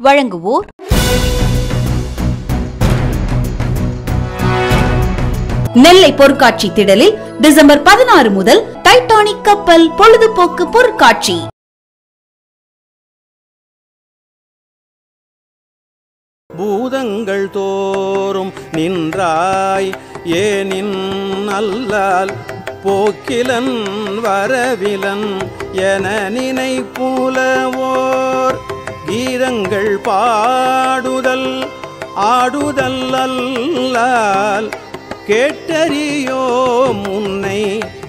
வழங்குவோர் நெல்லை பொருட்காட்சி திடலில் டிசம்பர் 16 முதல் டைட்டானிக் கப்பல் பொழுதுபோக்கு பொருட்காட்சி. பூதங்கள் தோறும் நின்றாய் ஏனின் அல்லால் போக்கிலன் வரவிலன் என நினைப்புலவோர் கீதங்கள் பாடுதல் ஆடுதல் அல்லால் கேட்டறியோ முன்னை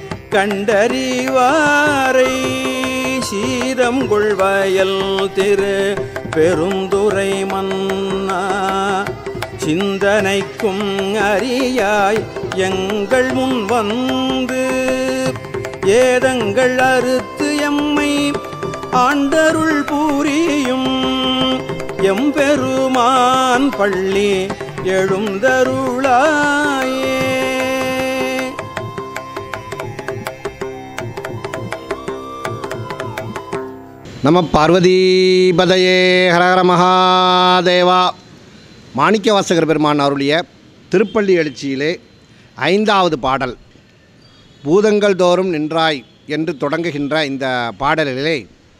கண்டறிவாரை சீரம் கொள்வயல் திரு பெருந்துரை மன்னா சிந்தனைக்கும் அறியாய் எங்கள் முன் வந்து ஏதங்கள் அறுத்து எம்மை ஆண்டருள் பூரியும் எம்பெருமான் பள்ளி எழுந்தருளாயே. நம பார்வதீபதையே ஹரஹர மகாதேவா. மாணிக்கவாசகர் பெருமான் அருளிய திருப்பள்ளி எழுச்சியிலே 5வது பாடல் பூதங்கள் தோறும் நின்றாய் என்று தொடங்குகின்ற இந்த பாடலிலே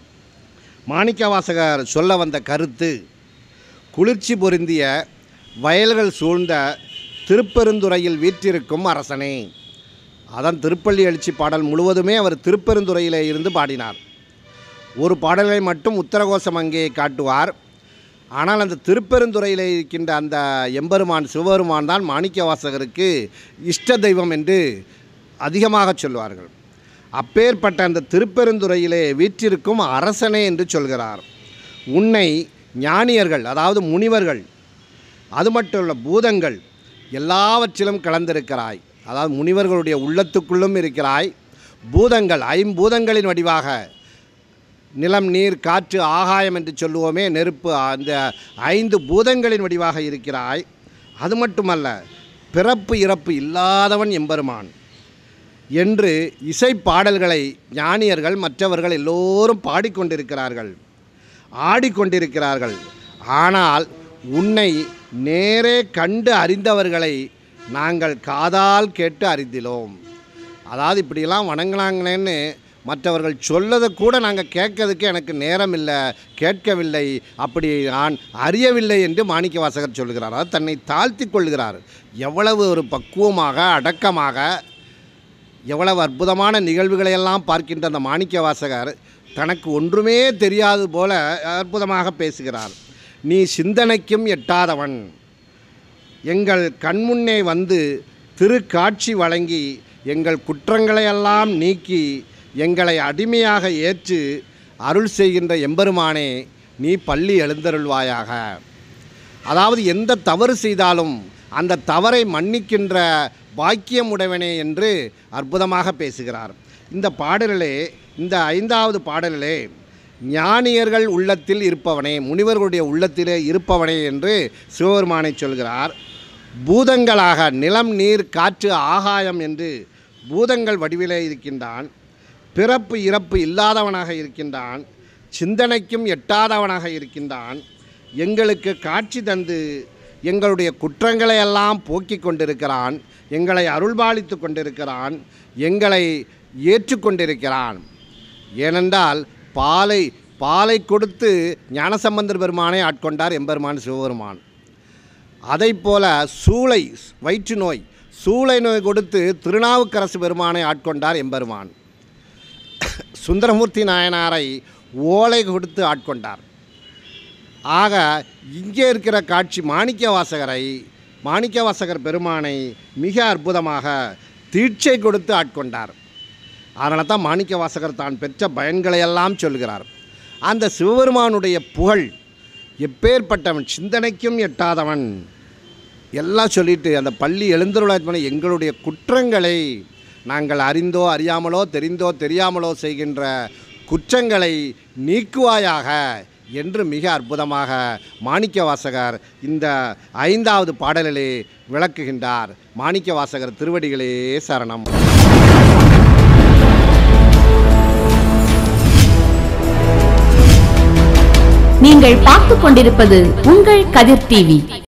மாணிக்கவாசகர் சொல்ல வந்த கருத்து குளிர்ச்சி பொருந்திய வயல்கள் சூழ்ந்த திருப்பெருந்துறையில் வீற்றிருக்கும் அரசனே. அதன் திருப்பள்ளி எழுச்சி பாடல் முழுவதுமே அவர் திருப்பெருந்துறையிலே இருந்து பாடினார். ஒரு பாடலை மட்டும் உத்தரகோசம் அங்கே காட்டுவார். ஆனால் அந்த திருப்பெருந்துறையில் இருக்கின்ற அந்த எம்பெருமான் சிவபெருமான் தான் மாணிக்கவாசகருக்கு இஷ்ட தெய்வம் என்று அதிகமாக சொல்வார்கள். அப்பேற்பட்ட அந்த திருப்பெருந்துறையிலே வீற்றிருக்கும் அரசனே என்று சொல்கிறார். உன்னை ஞானியர்கள், அதாவது முனிவர்கள், அது மட்டுமல்ல பூதங்கள் எல்லாவற்றிலும் கலந்திருக்கிறாய். அதாவது முனிவர்களுடைய உள்ளத்துக்குள்ளும் இருக்கிறாய். பூதங்கள், ஐம்பூதங்களின் வடிவாக, நிலம் நீர் காற்று ஆகாயம் என்று சொல்லுவோமே, நெருப்பு, அந்த 5 பூதங்களின் வடிவாக இருக்கிறாய். அது மட்டுமல்ல, பிறப்பு இறப்பு இல்லாதவன் எம்பெருமான் என்று இசை பாடல்களை ஞானியர்கள் மற்றவர்கள் எல்லோரும் பாடிக்கொண்டிருக்கிறார்கள், ஆடிக்கொண்டிருக்கிறார்கள். ஆனால் உன்னை நேரே கண்டு அறிந்தவர்களை நாங்கள் காதால் கேட்டு அறிந்திலோம். அதாவது இப்படியெல்லாம் வணங்கினாங்களேன்னு மற்றவர்கள் சொல்லதை கூட நாங்கள் கேட்கறதுக்கு எனக்கு நேரம் இல்லை, கேட்கவில்லை, அப்படி நான் அறியவில்லை என்று மாணிக்கவாசகர் சொல்கிறார். அது தன்னை தாழ்த்தி கொள்கிறார். எவ்வளவு ஒரு பக்குவமாக, அடக்கமாக, எவ்வளவு அற்புதமான நிகழ்வுகளையெல்லாம் பார்க்கின்ற அந்த மாணிக்கவாசகர் தனக்கு ஒன்றுமே தெரியாது போல அற்புதமாக பேசுகிறார். நீ சிந்தனைக்கும் எட்டாதவன், எங்கள் கண்முன்னே வந்து திருக்காட்சி வழங்கி எங்கள் குற்றங்களையெல்லாம் நீக்கி எங்களை அடிமையாக ஏற்று அருள் செய்கின்ற எம்பெருமானே, நீ பள்ளி எழுந்தருள்வாயாக. அதாவது எந்த தவறு செய்தாலும் அந்த தவறை மன்னிக்கின்ற பாக்கியம் உடையவனே என்று அற்புதமாக பேசுகிறார். இந்த பாடலிலே, இந்த 5வது பாடலிலே ஞானியர்கள் உள்ளத்தில் இருப்பவனே, முனிவர்களுடைய உள்ளத்திலே இருப்பவனே என்று சிவபெருமானை சொல்கிறார். பூதங்களாக நிலம் நீர் காற்று ஆகாயம் என்று பூதங்கள் வடிவிலே இருக்கின்றான். பிறப்பு இறப்பு இல்லாதவனாக இருக்கின்றான். சிந்தனைக்கும் எட்டாதவனாக இருக்கின்றான். எங்களுக்கு காட்சி தந்து எங்களுடைய குற்றங்களை எல்லாம் போக்கி கொண்டிருக்கிறான். எங்களை அருள்பாலித்து கொண்டிருக்கிறான். எங்களை ஏற்றுக்கொண்டிருக்கிறான். ஏனென்றால் பாலை கொடுத்து ஞானசம்பந்தர் பெருமானை ஆட்கொண்டார் எம்பெருமான் சிவபெருமான். அதைப்போல சூளை, வயிற்று நோய், சூளை நோய் கொடுத்து திருநாவுக்கரசு பெருமானை ஆட்கொண்டார் எம்பெருமான். சுந்தரமூர்த்தி நாயனாரை ஓலை கொடுத்து ஆட்கொண்டார். ஆக இங்கே இருக்கிற காட்சி மாணிக்கவாசகர் பெருமானை மிக அற்புதமாக தீட்சை கொடுத்து ஆட்கொண்டார். அதனால தான் மாணிக்கவாசகர் தான் பெற்ற பயன்களையெல்லாம் சொல்கிறார். அந்த சிவபெருமானுடைய புகழ் எப்பேற்பட்டவன், சிந்தனைக்கும் எட்டாதவன் எல்லாம் சொல்லிட்டு அந்த பள்ளி எழுந்தருளாய் எங்களுடைய குற்றங்களை நாங்கள் அறிந்தோ அறியாமலோ தெரிந்தோ தெரியாமலோ செய்கின்ற குற்றங்களை நீக்குவாயாக என்று மிக அற்புதமாக மாணிக்கவாசகர் இந்த 5வது பாடலிலே விளக்குகின்றார். மாணிக்கவாசகர் திருவடிகளே சரணம். நீங்கள் பார்த்துக் கொண்டிருப்பது உங்கள் கதிர் டிவி.